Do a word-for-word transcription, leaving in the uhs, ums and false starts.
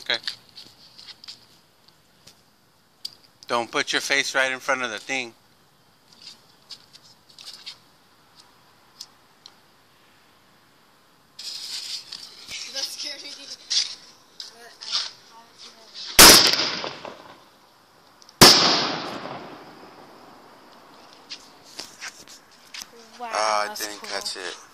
Okay. Don't put your face right in front of the thing. That scared me. Wow, Oh, I that's didn't cool. catch it.